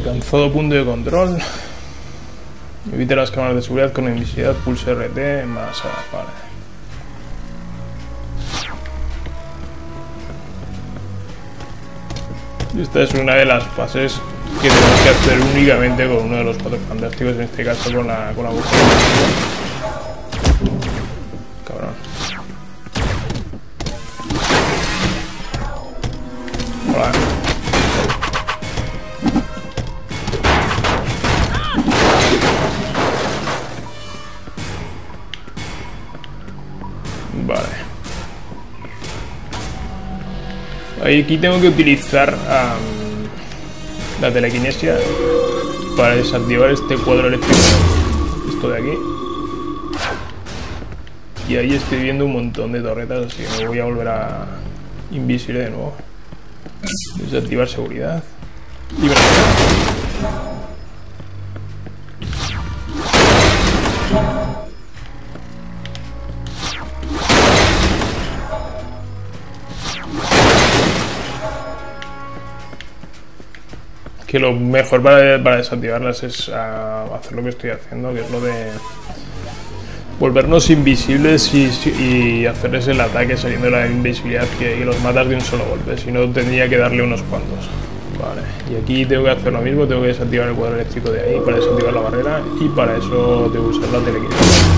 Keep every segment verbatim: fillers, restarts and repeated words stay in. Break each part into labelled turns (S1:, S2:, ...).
S1: Alcanzado punto de control. Evite las cámaras de seguridad con invisibilidad, pulse R T, más A, vale. Esta es una de las fases que tenemos que hacer únicamente con uno de los cuatro fantásticos, en este caso con la con la boca. Cabrón. Hola. Vale. Aquí tengo que utilizar um, la telequinesia para desactivar este cuadro eléctrico. Esto de aquí. Y ahí estoy viendo un montón de torretas, así que me voy a volver a invisible de nuevo. Desactivar seguridad. Y bueno. Que lo mejor para, para desactivarlas es uh, hacer lo que estoy haciendo, que es lo de volvernos invisibles y, y hacerles el ataque saliendo de la invisibilidad que, y los matas de un solo golpe, si no tendría que darle unos cuantos. Vale, y aquí tengo que hacer lo mismo, tengo que desactivar el cuadro eléctrico de ahí para desactivar la barrera y para eso tengo que usar la telequinesia.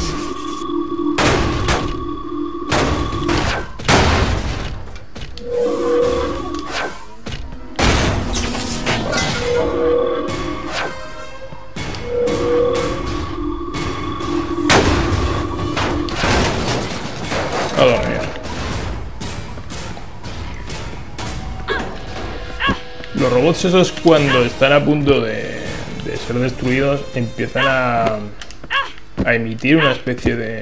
S1: A dormir. Los robots esos, cuando están a punto de, de ser destruidos, empiezan a, a emitir una especie de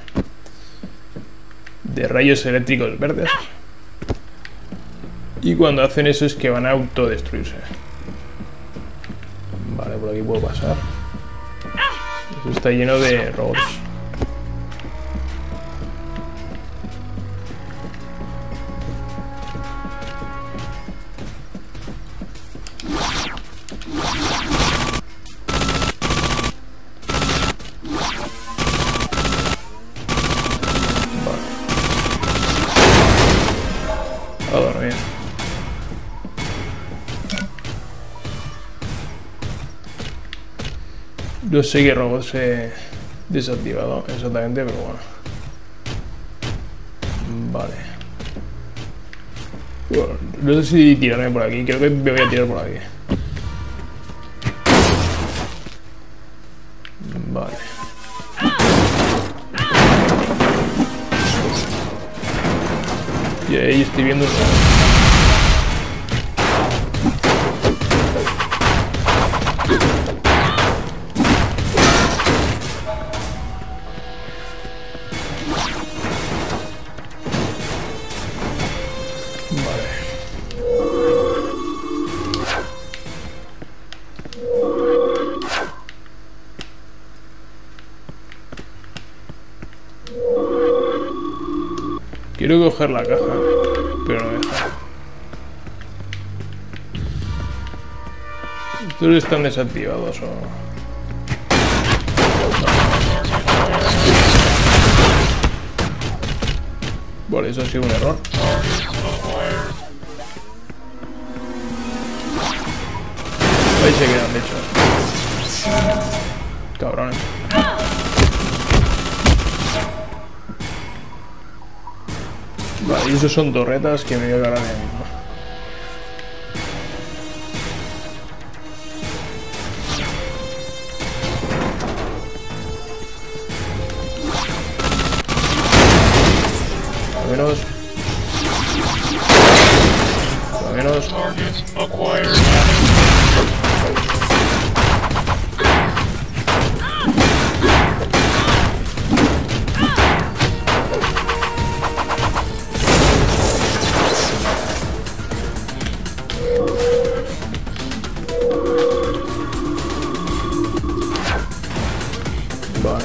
S1: de rayos eléctricos verdes, y cuando hacen eso es que van a autodestruirse. Vale, por aquí puedo pasar. Eso está lleno de robots. A dormir. No sé qué robot se he desactivado exactamente, pero bueno. Vale. Bueno, no sé si tirarme por aquí. Creo que me voy a tirar por aquí. Vale. Y ahí estoy viendo un... Quiero coger la caja, pero no deja. ¿Estos están desactivados o...? Vale, eso ha sido un error. Ahí se quedan, de hecho. Cabrones. Vale, y esos son torretas que me voy a agarrar ahí mismo. Al menos... Al menos... Vale.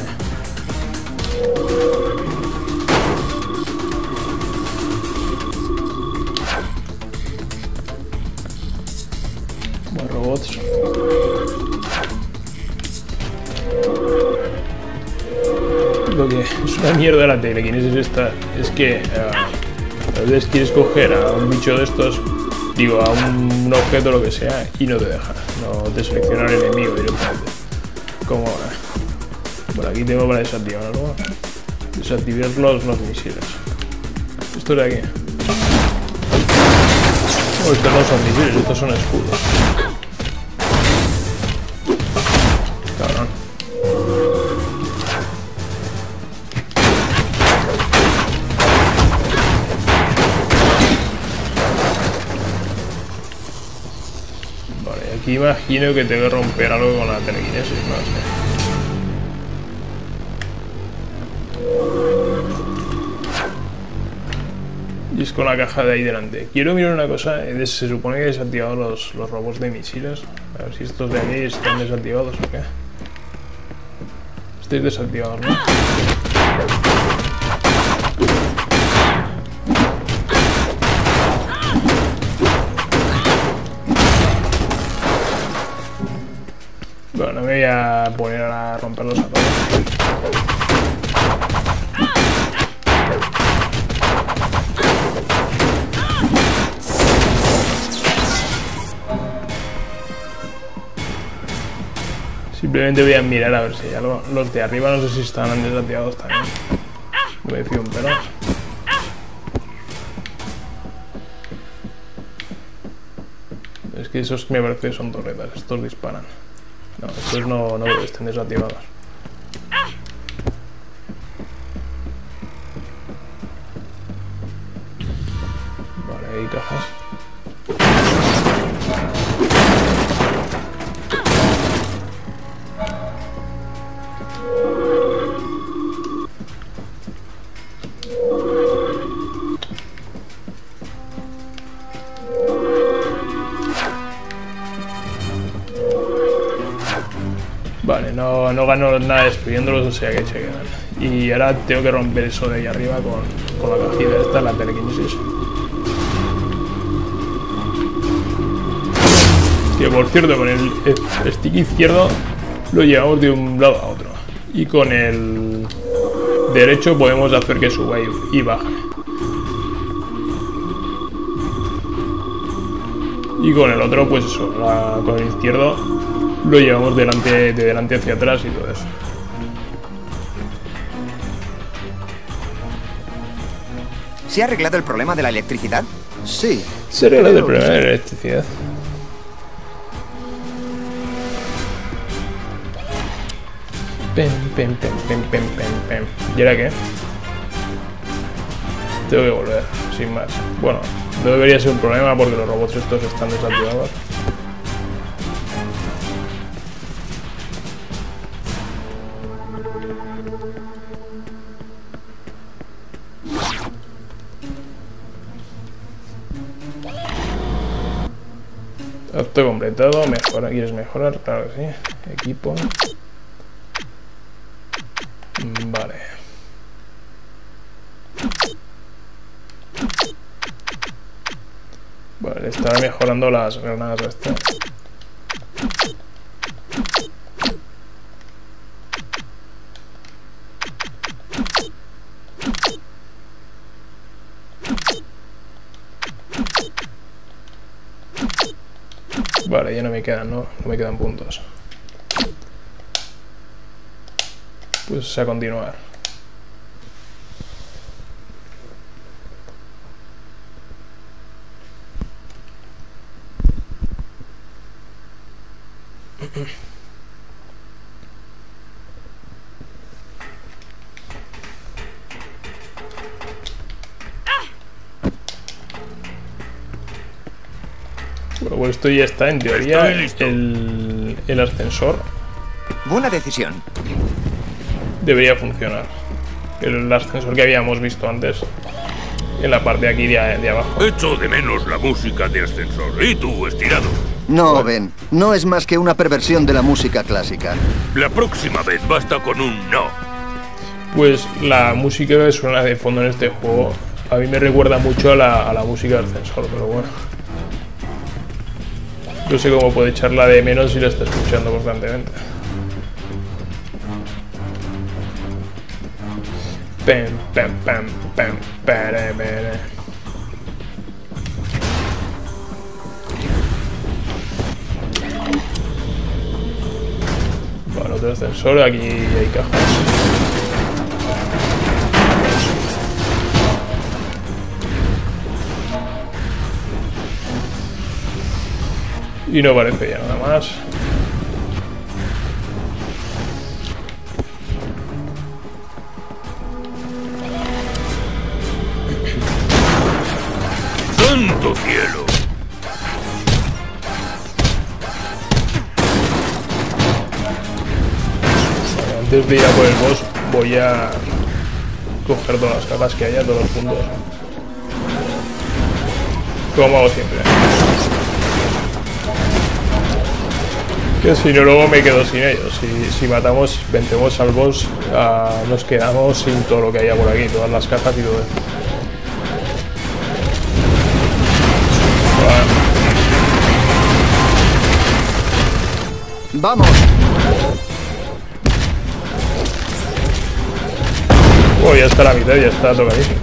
S1: lo que es una mierda la telequinesis esta es que uh, a veces quieres coger a un bicho de estos, digo, a un, un objeto lo que sea, y no te deja, no te selecciona el enemigo directamente. Como uh, bueno, aquí tengo para desactivar, ¿no? Desactivar los, los misiles. Esto de aquí. Oh, estos no son misiles, estos son escudos. Cabrón. Vale, aquí imagino que tengo que romper algo con la telequinesis, no sé. Y es con la caja de ahí delante. Quiero mirar una cosa. Se supone que he desactivado los, los robots de misiles. A ver si estos de aquí están desactivados o qué. Estáis desactivados, ¿no? Bueno, me voy a poner a romperlos a todos. Simplemente voy a mirar a ver si ya lo, los de arriba no sé si están desactivados también. No me fío un pelo. Es que esos me parece que son torretas, estos disparan. No, estos no, no están desactivados. Vale, hay cajas. Vale, no, no gano nada destruyéndolos, o sea que se quedan. Y ahora tengo que romper eso de ahí arriba con, con la cajita esta, la telequinesis. Que por cierto, con el stick izquierdo lo llevamos de un lado a otro. Y con el derecho podemos hacer que suba y, y baje. Y con el otro, pues eso, la, con el izquierdo lo llevamos delante, de delante hacia atrás y todo eso.
S2: ¿Se ha arreglado el problema de la electricidad?
S3: Sí.
S1: Se arregla el problema de la electricidad. Pem, pem, pem, pem, pem, pem, pem. ¿Y ahora qué? Tengo que volver, sin más. Bueno, no debería ser un problema porque los robots estos están desactivados. Auto completado, mejora, ¿quieres mejorar? Claro que sí. Equipo. Vale. Vale, está mejorando las granadas estas. Vale, ya no me quedan, ¿no? No me quedan puntos. Pues a continuar. Bueno, pues esto ya está, en teoría, el, el ascensor
S2: Buena decisión.
S1: debería funcionar. El ascensor que habíamos visto antes, en la parte de aquí de, de abajo.
S4: Echo de menos la música de ascensor. ¿Y tú, estirado?
S3: No, Ben, no es más que una perversión de la música clásica.
S4: La próxima vez basta con un no.
S1: Pues la música que suena de fondo en este juego a mí me recuerda mucho a la, a la música del ascensor, pero bueno. No sé cómo puede echarla de menos si la está escuchando constantemente. Pem, pem, pem, pem, pere, pere. Bueno, otro ascensor, aquí hay cajas. Y no parece ya nada más.
S4: ¡Santo cielo!
S1: Bueno, antes de ir a por el boss voy a coger todas las cajas que haya, todos los puntos. Como hago siempre. Que si no luego me quedo sin ellos. Si, si matamos, vencemos al boss, uh, nos quedamos sin todo lo que haya por aquí, todas las cajas y todo eso.
S3: ¡Vamos!
S1: Oh, ya está la mitad, ya está tocadísimo.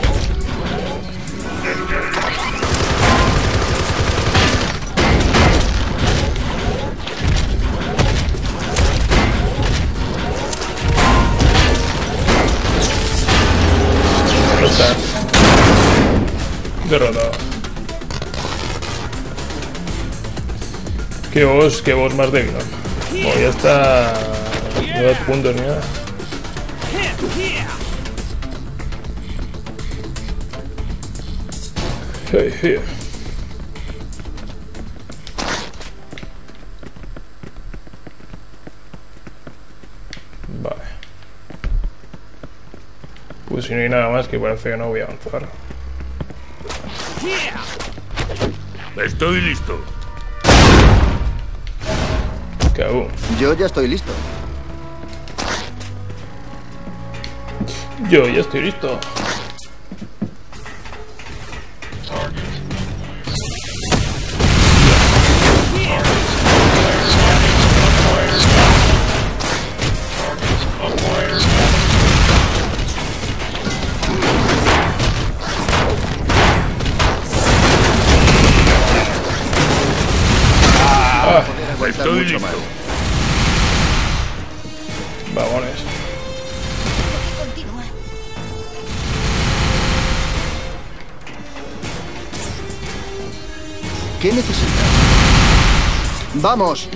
S1: Ya está. Derrotado. Qué voz, qué voz más débil. Oh, ya está. No da puntos ni nada. Hey, hey. Vale. Pues si no hay nada más, que parece que no voy a avanzar.
S4: Estoy listo.
S1: Cago.
S3: Yo ya estoy listo.
S1: Yo ya estoy listo.
S4: Estoy listo.
S1: Vagones.
S5: Continúa.
S3: ¿Qué necesitas? ¡Vamos!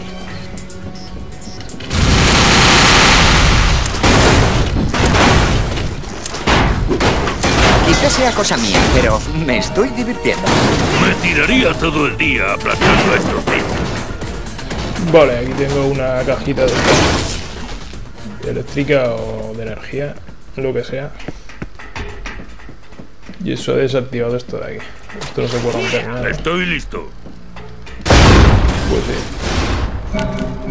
S2: Quizás sea cosa mía, pero me estoy divirtiendo.
S4: Me tiraría todo el día aplastando a estos tipos.
S1: Vale, aquí tengo una cajita de eléctrica o de energía, lo que sea. Y eso ha desactivado esto de aquí. Esto no se puede romper nada.
S4: Estoy listo.
S1: Pues sí.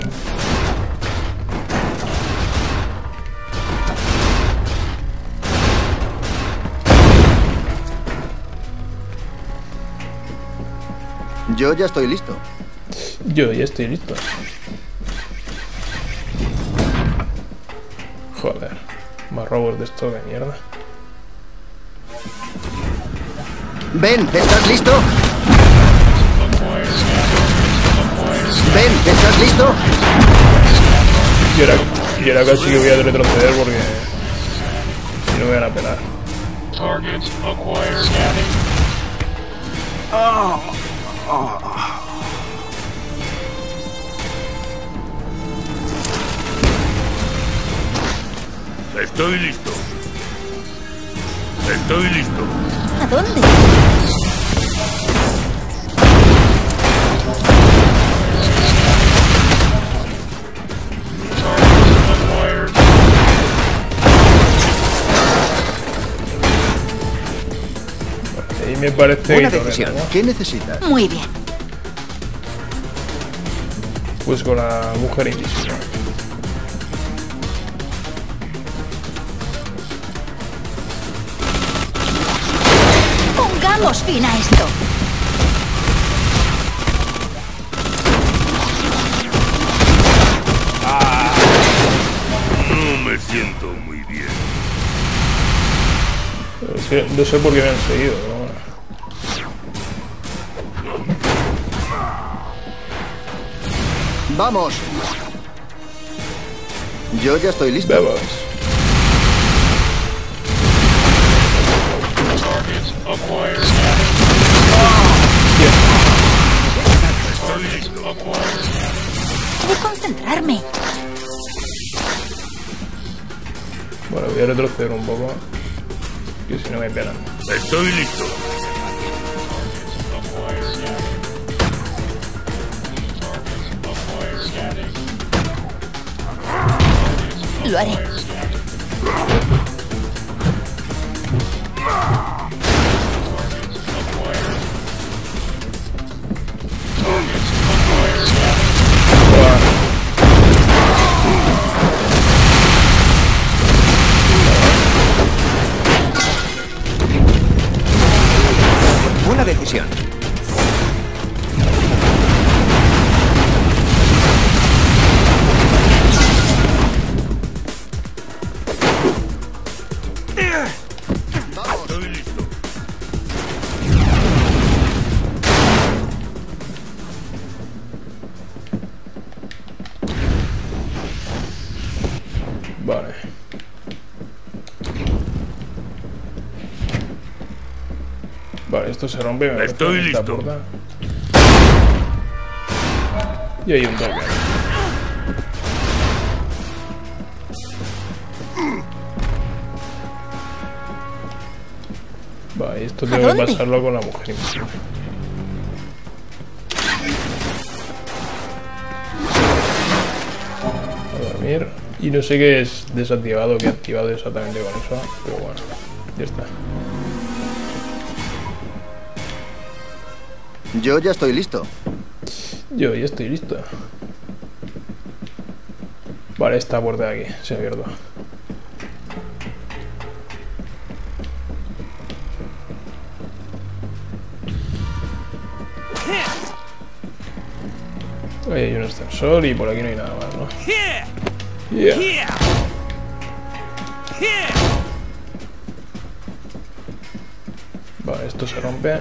S3: Yo ya estoy listo.
S1: Yo ya estoy listo. Joder, más robos de esto de mierda.
S3: ven, ¿estás listo? ven, ¿estás listo?
S1: Y ahora, y ahora casi que voy a retroceder porque si no me van a pelar.
S4: Estoy listo. Estoy listo.
S5: ¿A dónde?
S1: Ahí me parece
S2: Buena
S1: que
S2: decisión.
S1: ¿no?
S3: ¿Qué necesitas?
S5: Muy bien.
S1: Pues con la mujer invisible.
S5: Pongamos fin a esto.
S4: No me siento muy bien.
S1: sé, no sé por qué me han seguido, pero bueno.
S3: ¡Vamos! Yo ya estoy listo.
S1: Vamos.
S5: He de concentrarme.
S1: Bueno, voy a retroceder un poco. Que si no me pegan.
S4: Estoy listo.
S5: Lo haré.
S2: Buena decisión.
S4: Estoy listo.
S1: Vale. Vale, esto se rompe. Me
S4: Estoy
S1: parece esta
S4: listo.
S1: puerta. Y hay un toque. Vale, esto
S5: ¿A
S1: tengo que
S5: dónde?
S1: pasarlo con la mujer invisible. A dormir. Y no sé qué es desactivado, qué he activado exactamente con eso, pero bueno, ya está.
S3: Yo ya estoy listo.
S1: Yo ya estoy listo. Vale, esta puerta de aquí se ha abierto. Ahí hay un ascensor y por aquí no hay nada más, ¿no? Yeah. Vale, esto se rompe.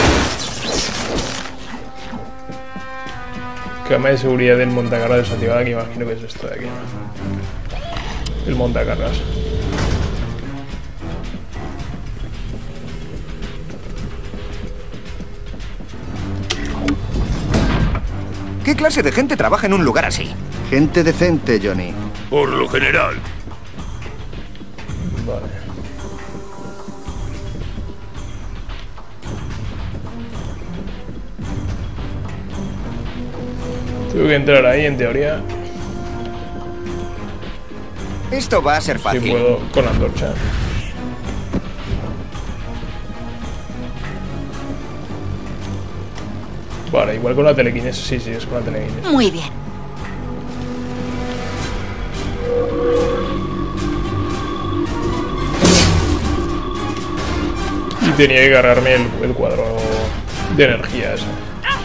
S1: Cama de seguridad del montacargas desactivada, que imagino que es esto de aquí. El montacargas.
S2: ¿Qué clase de gente trabaja en un lugar así?
S3: Gente decente, Johnny.
S4: Por lo general.
S1: Vale. Tengo que entrar ahí, en teoría.
S2: Esto va a ser
S1: Si
S2: fácil.
S1: puedo, con la antorcha. Vale, igual con la telequinesis. Sí, sí, es con la telequinesis.
S5: Muy bien.
S1: Y tenía que cargarme el, el cuadro de energía ese.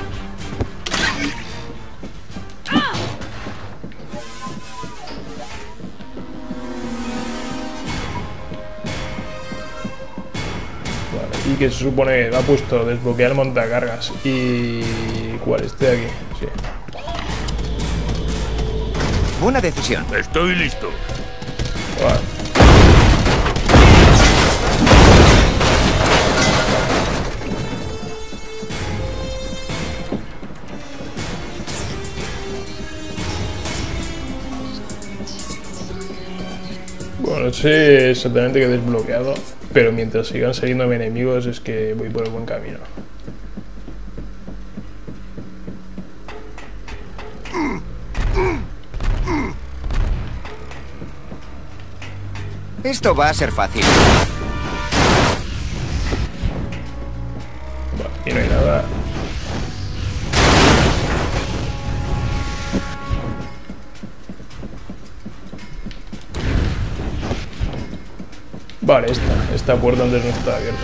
S1: Vale, y que se supone que ha puesto desbloquear montacargas. Y... ¿cuál? Este de aquí, sí.
S2: Buena decisión.
S4: Estoy listo.
S1: Vale. Bueno, no sé exactamente qué he desbloqueado, pero mientras sigan saliéndome enemigos es que voy por el buen camino.
S2: Esto va a ser fácil.
S1: Vale, aquí no hay nada. Vale, esta, esta puerta antes no estaba abierta.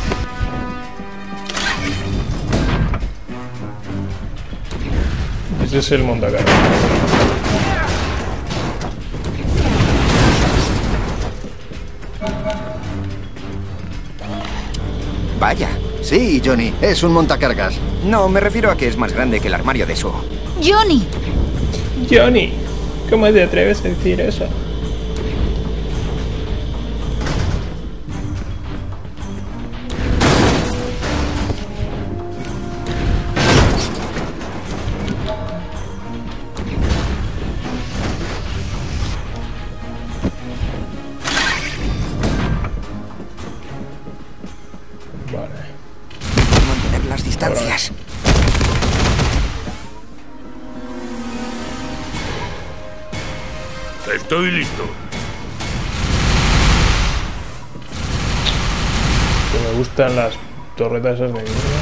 S1: Ese es el montacargas.
S2: Vaya.
S3: Sí, Johnny, es un montacargas.
S2: No, me refiero a que es más grande que el armario de Sue.
S5: Johnny.
S1: Johnny, ¿cómo te atreves a decir eso?
S2: Mantener las distancias.
S4: Estoy listo.
S1: Que me gustan las torretas esas de mierda.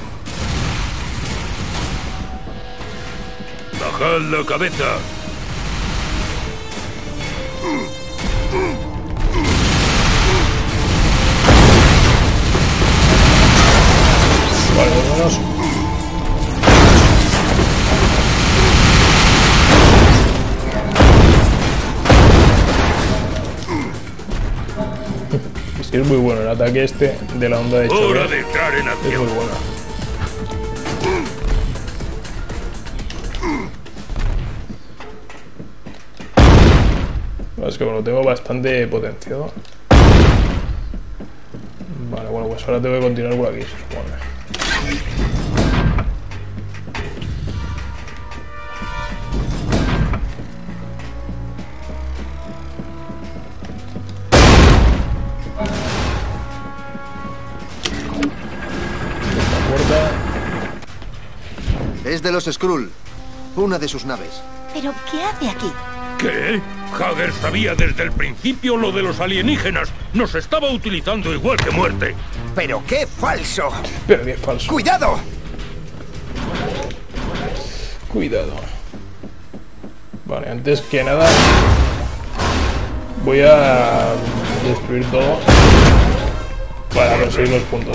S4: Bajad la cabeza.
S1: Vale, vámonos. Sí, es muy bueno el ataque este de la onda de choque.
S4: Hora de entrar en
S1: Es
S4: acción.
S1: muy bueno. Es que bueno, lo tengo bastante potenciado. Vale, bueno, pues ahora tengo que continuar por aquí, se supone.
S3: Es de los Skrull. Una de sus naves.
S5: ¿Pero qué hace aquí?
S4: ¿Qué? Hager sabía desde el principio lo de los alienígenas. Nos estaba utilizando igual que muerte.
S2: ¡Pero qué falso!
S1: Pero que es falso.
S2: ¡Cuidado!
S1: Cuidado. Vale, antes que nada voy a destruir todo para conseguir los puntos.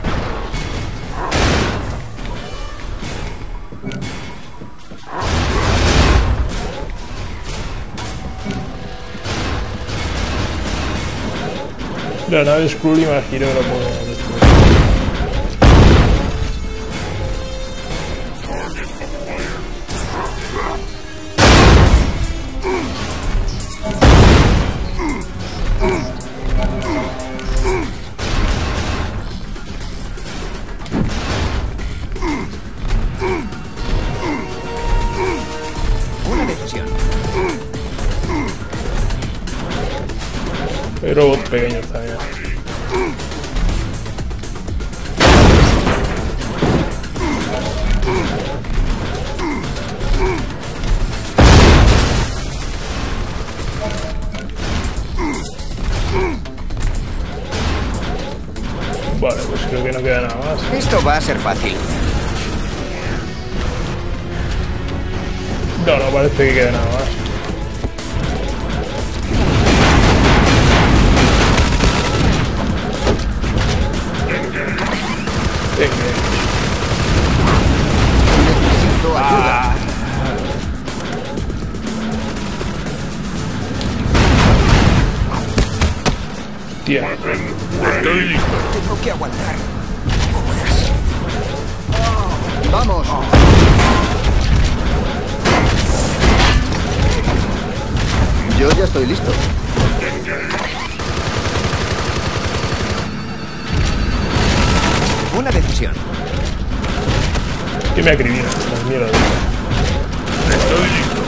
S1: La nave Skrull imagino que la puedo destruir.
S2: Una decisión.
S1: Hay robots pequeños también. Vale, pues creo que no queda nada más.
S2: Esto va a ser fácil.
S1: No, no parece que quede nada más.
S3: Necesito ayuda.
S1: Tía.
S4: Estoy listo.
S2: Tengo que aguantar.
S3: ¡Vamos! Yo ya estoy listo.
S2: Una decisión.
S1: Que me acribina, las mierdas.
S4: Estoy listo.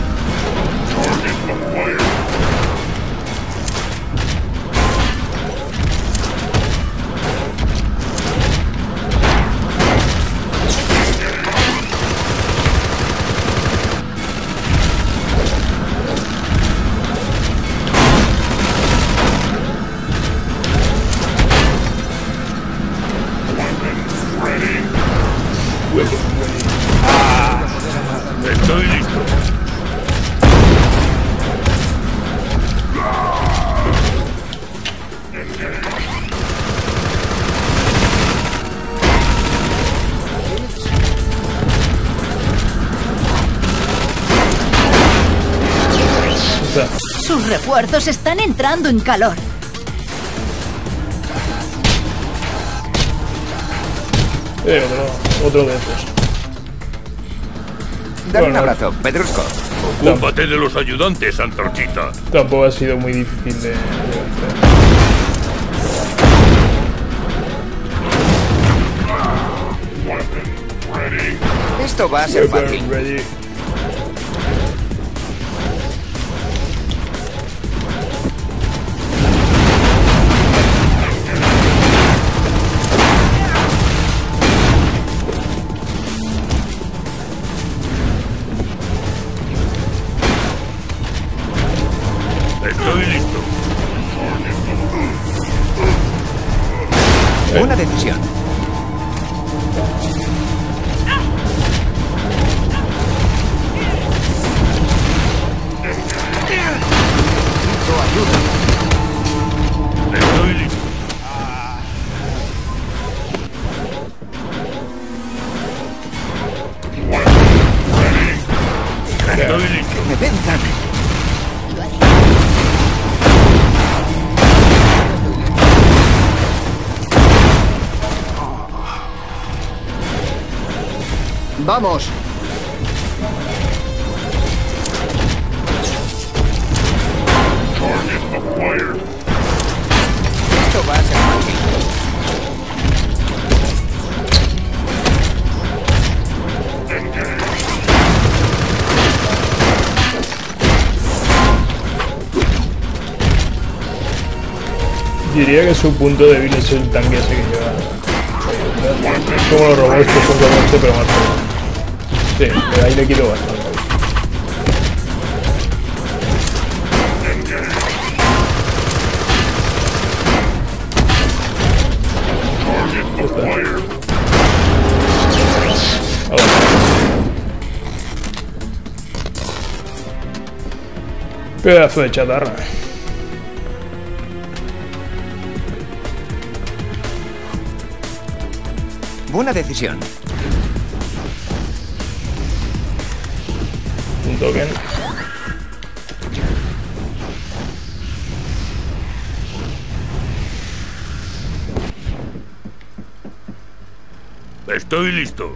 S4: Estoy listo.
S5: Sus refuerzos están entrando en calor.
S1: Eh, otro, otro de esos.
S2: Dame un
S1: Bueno,
S2: abrazo, Pedrusco.
S4: Ocúpate de los ayudantes, Antorchita.
S1: Tampoco ha sido muy difícil de, de hacer.
S2: Esto va a ser fácil.
S1: Ready.
S4: Estoy listo.
S2: Buena decisión.
S4: Estoy listo. Estoy listo.
S2: Me venzan.
S3: ¡Vamos!
S2: Esto va a ser fácil.
S1: Diría que su punto débil es el tanque ese que lleva. Es como los robots que son como este, pero más fuerte. Sí, pero ahí le quito bastante. Pedazo de chatarra.
S2: Buena decisión.
S1: Un token.
S4: Estoy listo.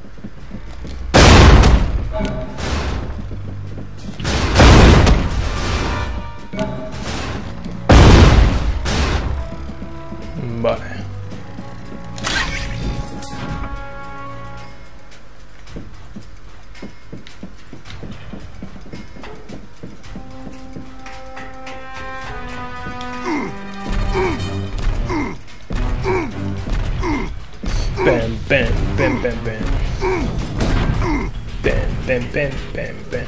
S1: Vale. Pen, pen, pen, pen, pen. Pen, pen, pen, pen, pen.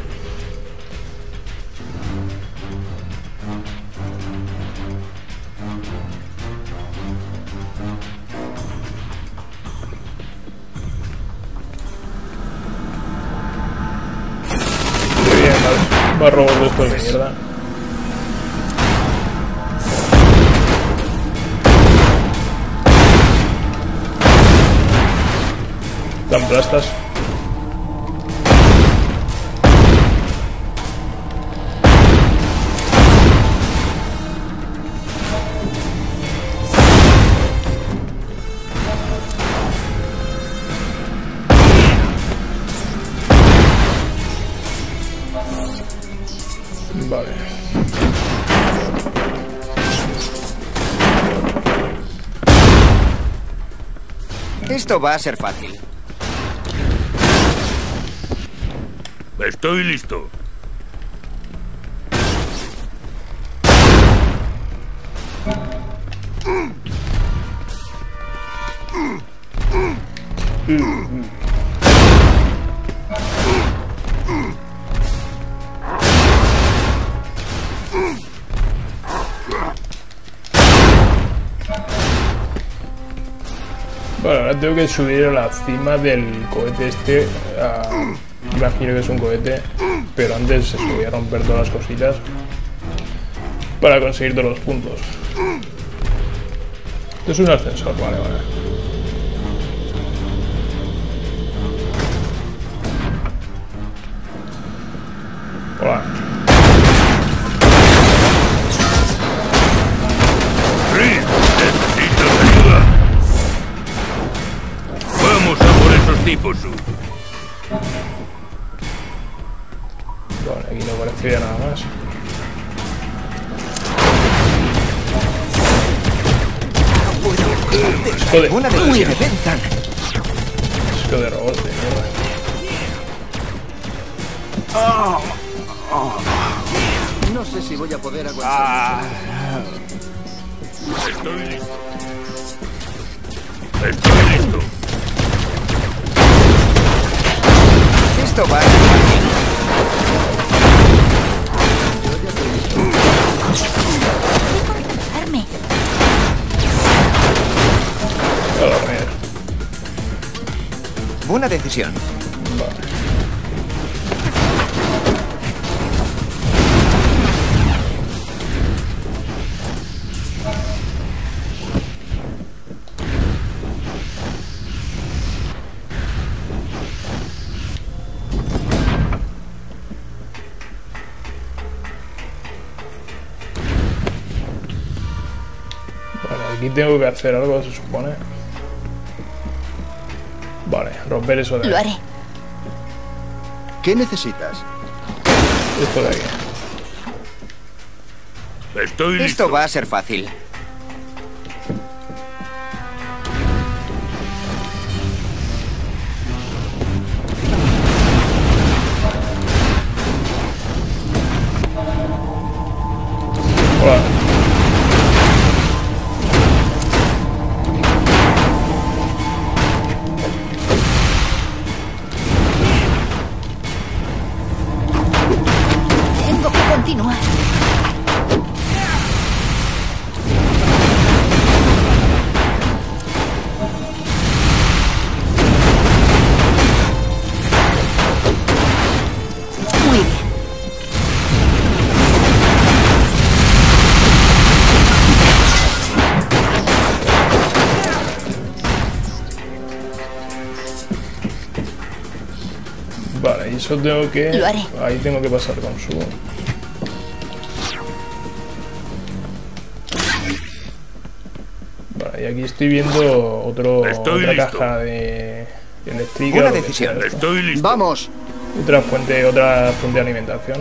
S1: Muy bien, va, va a robar después de mierda. Te aplastas. Vale.
S2: Esto va a ser fácil.
S4: Estoy listo.
S1: Bueno, ahora tengo que subir a la cima del cohete este. A... Imagino que es un cohete, pero antes se subía a romper todas las cositas para conseguir todos los puntos. Esto es un ascensor, vale, vale. Hola.
S4: Chris, ¿necesitas ayuda? Vamos. tipo su.
S1: Vale, aquí no parecía nada más. Disco de,
S2: Una de
S5: Muy
S2: ellas.
S5: bien.
S1: disco de robots de mierda.
S3: No sé si voy a poder aguantar.
S4: Estoy listo. Estoy listo.
S2: Esto va a ser fácil.
S5: Arme.
S1: A la mierda.
S2: Buena decisión.
S1: Vale. Vale, aquí tengo que hacer algo, se supone. Vale, romper eso de
S5: Lo
S1: ahí.
S5: haré.
S3: ¿Qué necesitas?
S1: Esto de aquí.
S4: Estoy listo.
S2: Esto va a ser fácil.
S1: Hola.
S5: Tengo que continuar. Muy bien.
S1: Vale, y eso tengo que...
S5: Lo haré.
S1: Ahí tengo que pasar con su... Vale, y aquí estoy viendo otro,
S4: Estoy
S1: otra
S4: listo.
S1: caja de eléctrica.
S2: Buena
S1: lo que
S2: decisión.
S1: sea esto.
S4: Estoy listo.
S3: ¡Vamos!
S1: Otra fuente, otra fuente de alimentación.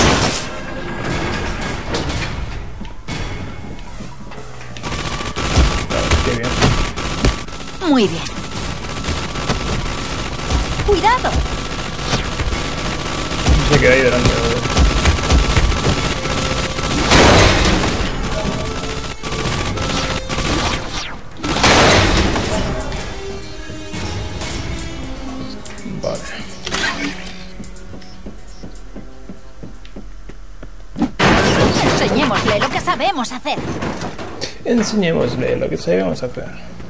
S1: Vale, qué bien.
S5: Muy bien. Cuidado.
S1: Se queda ahí delante. ¿no? Vale.
S5: Enseñémosle lo que sabemos hacer.
S1: Enseñémosle lo que sabemos hacer.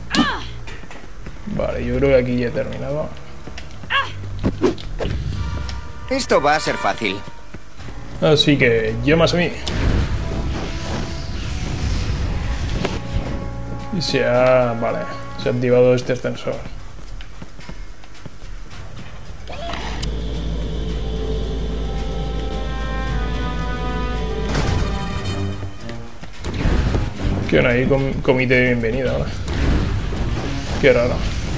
S1: Vale, yo creo que aquí ya he terminado.
S2: Esto va a ser fácil.
S1: Así que, llamas a mí. Y se ha... Vale, se ha activado este ascensor. ¿Qué onda ahí? Com comité de bienvenida ahora. Qué raro.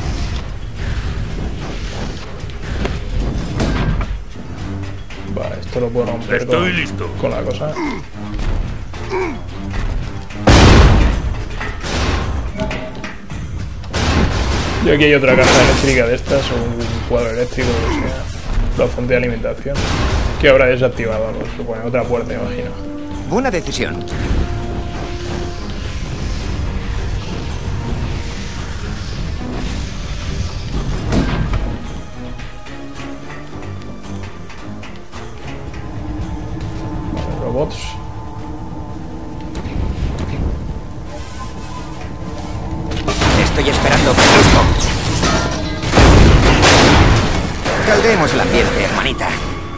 S1: Vale, esto lo puedo romper
S4: Estoy
S1: con,
S4: listo.
S1: con la cosa. Y aquí hay otra caja eléctrica de estas, o un cuadro eléctrico, o lo que sea. La fuente de alimentación. Que habrá desactivado, ¿no? Supone otra puerta, imagino.
S2: Buena decisión.
S1: Vale, robots.
S2: Estoy esperando con gusto. Caldeemos el ambiente, hermanita.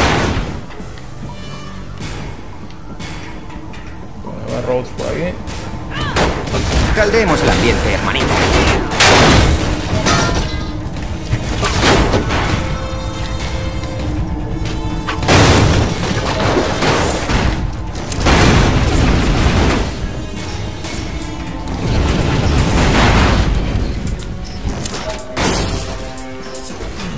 S1: Bueno, va robots por aquí.
S2: Caldeemos el ambiente, hermanita.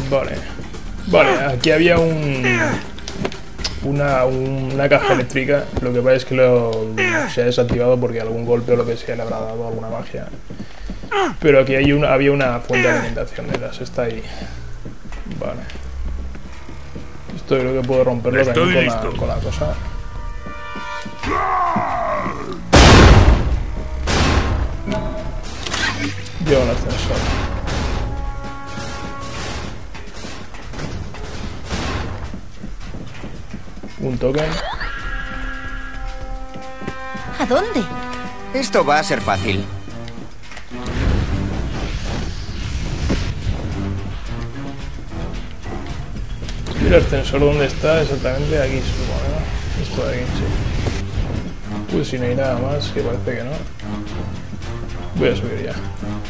S1: Vale. Vale, aquí había un... Una, una caja eléctrica. Lo que pasa es que lo, se ha desactivado porque algún golpe o lo que sea le habrá dado alguna magia. Pero aquí hay una, había una fuente de alimentación de las. Está ahí. Vale. Esto yo creo que puedo romperlo también con la, con la cosa. Llevo el ascensor. Un token.
S5: ¿A dónde?
S2: Esto va a ser fácil.
S1: ¿Y el ascensor dónde está? Exactamente aquí, supongo, ¿no? Esto de aquí, sí. Pues si no hay nada más, que parece que no. Voy a subir ya.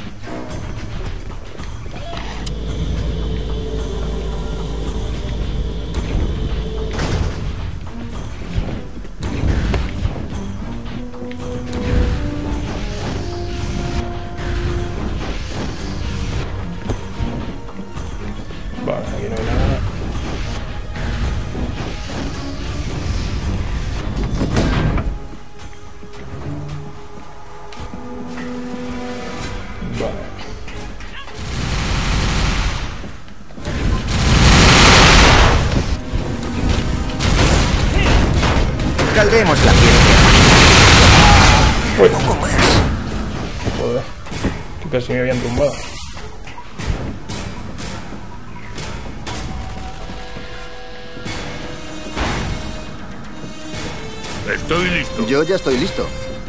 S1: Vale, aquí no hay nada. Vale.
S2: Caldemos la piedra.
S1: Uy.
S2: Poco más.
S1: Joder, que casi me habían tumbado.
S4: Estoy listo.
S3: Yo ya estoy listo.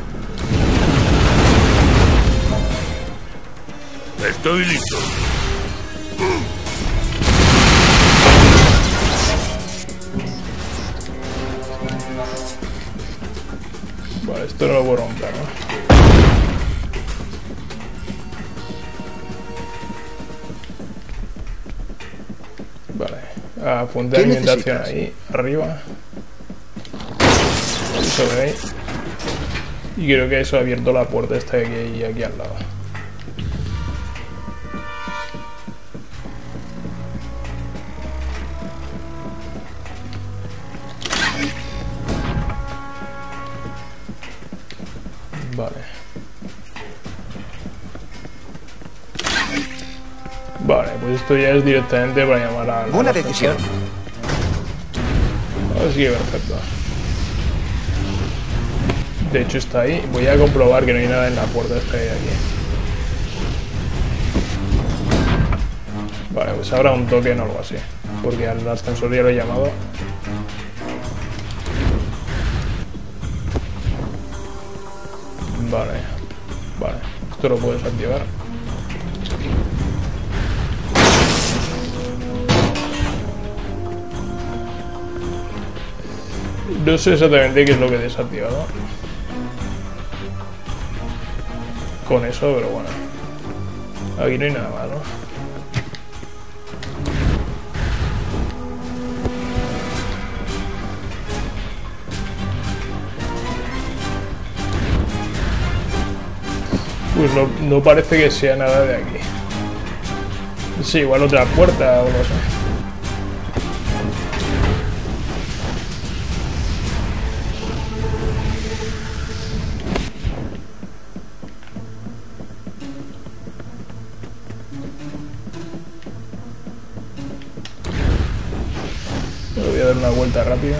S4: Estoy listo.
S1: Vale, esto no lo puedo romper, ¿no? Vale, ah, fuente de
S3: ¿Qué
S1: alimentación
S3: necesitas?
S1: ahí, arriba. Sobre ahí. Y creo que eso ha abierto la puerta esta de aquí y aquí al lado. Vale. Vale, pues esto ya es directamente para llamar a...
S2: Buena decisión.
S1: Así que perfecto. De hecho está ahí. Voy a comprobar que no hay nada en la puerta esta de aquí. Vale, pues habrá un token o algo así. Porque al ascensor ya lo he llamado. Vale. Vale. Esto lo puedes activar. No sé exactamente qué es lo que he desactivado con eso, pero bueno. Aquí no hay nada más, ¿no? Pues no, no parece que sea nada de aquí. Sí, igual otra puerta o no sé. Me voy a dar una vuelta rápida.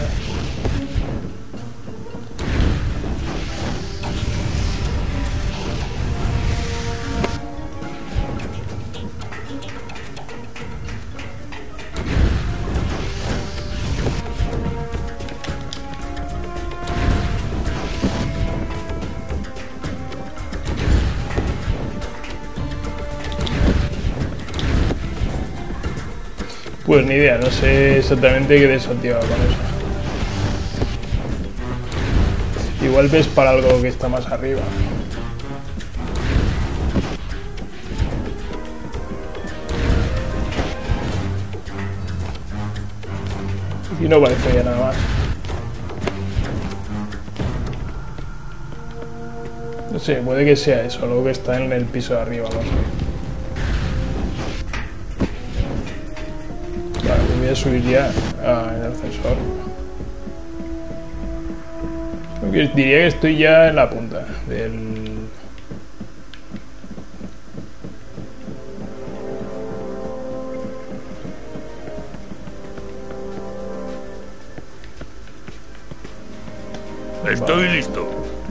S1: Pues ni idea, no sé exactamente qué desactivar con eso. Igual ves para algo que está más arriba. Y no parece ya nada más. No sé, puede que sea eso, algo que está en el piso de arriba, no sé. voy a subir ya ah, en el ascensor. Diría que estoy ya en la punta del...
S4: Estoy listo.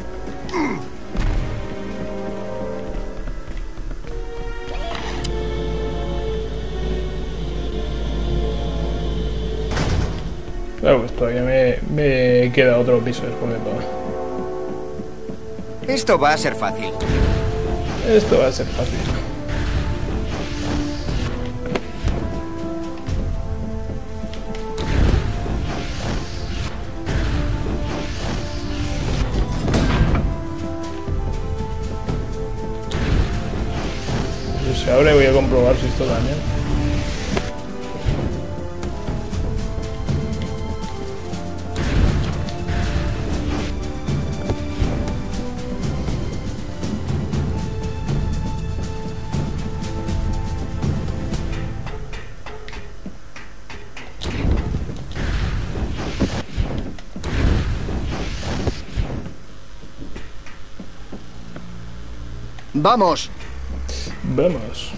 S1: Claro, pues todavía me, me queda otro piso después de todo.
S2: Esto va a ser fácil.
S1: Esto va a ser fácil. Si se abre voy a comprobar si esto también.
S3: ¡Vamos!
S1: Vamos.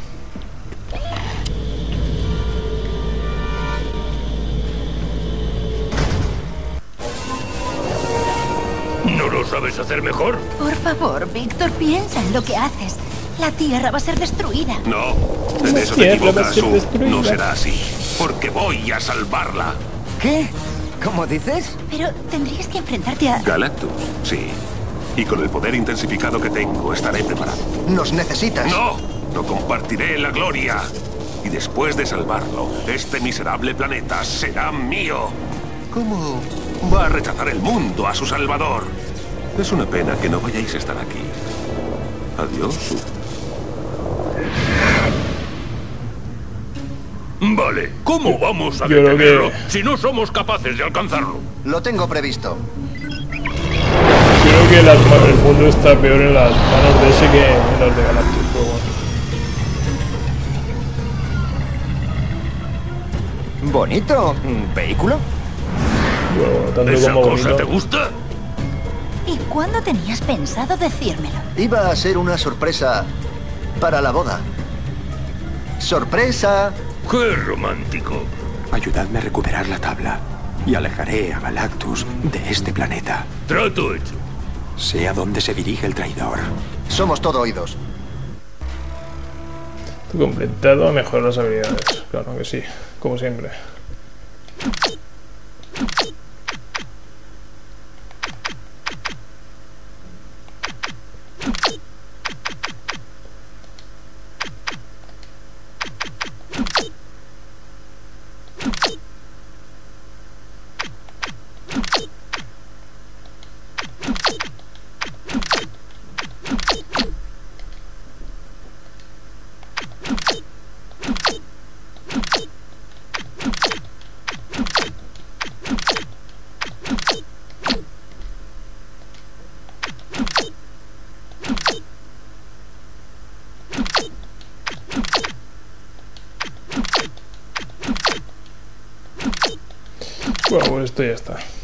S4: ¿No lo sabes hacer mejor?
S5: Por favor, Víctor, piensa en lo que haces. La Tierra va a ser destruida.
S6: No, en eso
S1: Tierra
S6: te
S1: va a
S6: equivocas,
S1: ser
S6: Sue.
S1: destruida.
S6: No será así, porque voy a salvarla.
S2: ¿Qué? ¿Cómo dices?
S5: Pero tendrías que enfrentarte a...
S6: Galactus, sí. Y con el poder intensificado que tengo, estaré preparado.
S3: ¡Nos necesitas!
S6: ¡No! No compartiré la gloria. Y después de salvarlo, este miserable planeta será mío. ¿Cómo va a rechazar el mundo a su salvador? Es una pena que no vayáis a estar aquí. Adiós, Sue.
S4: Vale, ¿cómo vamos a
S1: Yo creo
S4: detenerlo
S1: que-
S4: si no somos capaces de alcanzarlo?
S3: Lo tengo previsto.
S1: Creo que las manos del mundo está peor en las manos de ese que en las de Galactus, pero bueno.
S2: Bonito. ¿Un vehículo?
S1: Bueno, bueno, tanto
S4: ¿Esa
S1: como
S4: cosa
S1: bonito.
S4: te gusta?
S5: ¿Y cuándo tenías pensado decírmelo?
S3: Iba a ser una sorpresa para la boda. ¡Sorpresa!
S4: ¡Qué romántico!
S7: Ayudadme a recuperar la tabla y alejaré a Galactus de este planeta.
S4: Trato hecho.
S7: Sé a dónde se dirige el traidor.
S3: Somos todo oídos.
S1: Tu completado mejor las habilidades. Claro que sí, como siempre. Bueno, pues esto ya está.